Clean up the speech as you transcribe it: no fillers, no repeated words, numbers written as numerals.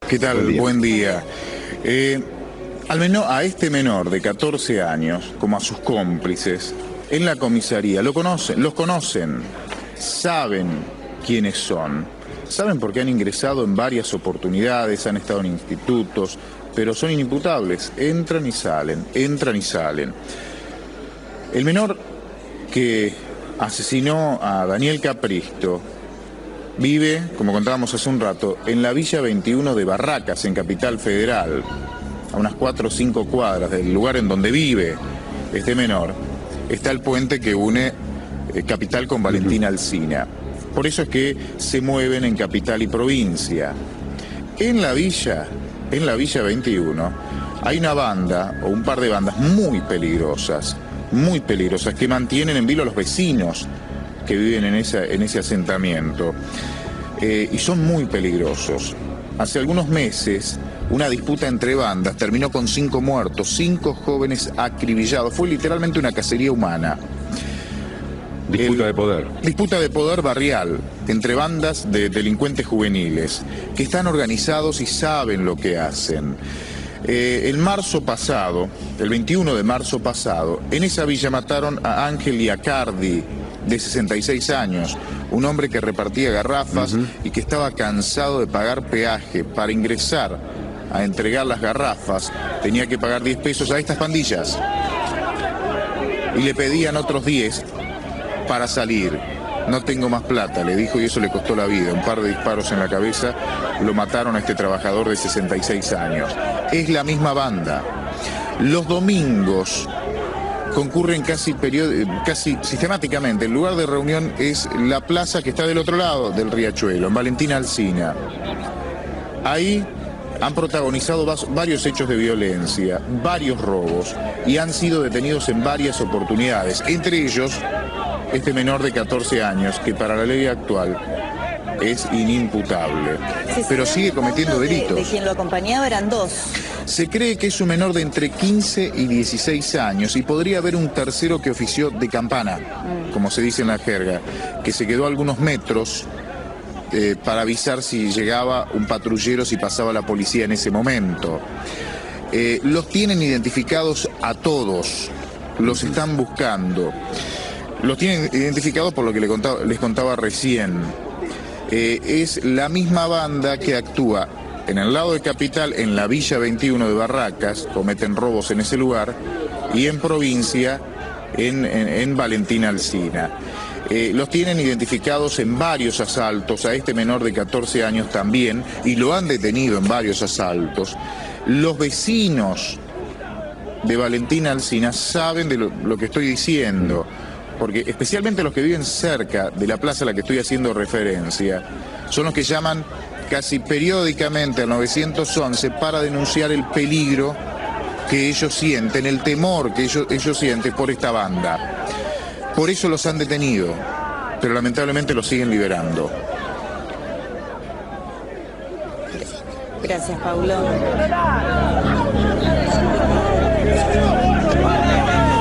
¿Qué tal? Buen día. A este menor de 14 años, como a sus cómplices, en la comisaría los conocen, saben quiénes son, saben por qué han ingresado en varias oportunidades, han estado en institutos, pero son inimputables, entran y salen. El menor que asesinó a Daniel Capristo vive, como contábamos hace un rato, en la Villa 21 de Barracas, en Capital Federal, a unas 4 o 5 cuadras del lugar en donde vive este menor, está el puente que une Capital con Valentín Alsina. Por eso es que se mueven en Capital y provincia. En la Villa 21, hay una banda, o un par de bandas muy peligrosas, que mantienen en vilo a los vecinos que viven en ese asentamiento. Y son muy peligrosos. Hace algunos meses, una disputa entre bandas terminó con 5 muertos, 5 jóvenes acribillados. Fue literalmente una cacería humana. Disputa de poder. Disputa de poder barrial entre bandas de delincuentes juveniles que están organizados y saben lo que hacen. El 21 de marzo pasado, en esa villa mataron a Ángel Iacardi, de 66 años, un hombre que repartía garrafas y que estaba cansado de pagar peaje. Para ingresar a entregar las garrafas tenía que pagar 10 pesos a estas pandillas y le pedían otros 10 para salir. No tengo más plata, le dijo, y eso le costó la vida. Un par de disparos en la cabeza lo mataron a este trabajador de 66 años. Es la misma banda. Los domingos concurren casi sistemáticamente. El lugar de reunión es la plaza que está del otro lado del riachuelo, en Valentín Alsina. Ahí han protagonizado varios hechos de violencia, varios robos, y han sido detenidos en varias oportunidades. Entre ellos, este menor de 14 años, que para la ley actual es inimputable, pero sigue cometiendo delitos. De quien lo acompañaba eran 2. Se cree que es un menor de entre 15 y 16 años y podría haber un tercero que ofició de campana, como se dice en la jerga, que se quedó a algunos metros para avisar si llegaba un patrullero, si pasaba la policía en ese momento. Los tienen identificados a todos, los están buscando. Los tienen identificados por lo que les contaba recién. Es la misma banda que actúa en el lado de Capital, en la Villa 21 de Barracas, cometen robos en ese lugar, y en provincia, en Valentín Alsina. Los tienen identificados en varios asaltos, a este menor de 14 años también, y lo han detenido en varios asaltos. Los vecinos de Valentín Alsina saben de lo que estoy diciendo, porque especialmente los que viven cerca de la plaza a la que estoy haciendo referencia, son los que llaman casi periódicamente al 911 para denunciar el peligro que ellos sienten, el temor que ellos sienten por esta banda. Por eso los han detenido, pero lamentablemente los siguen liberando. Gracias, Paulo.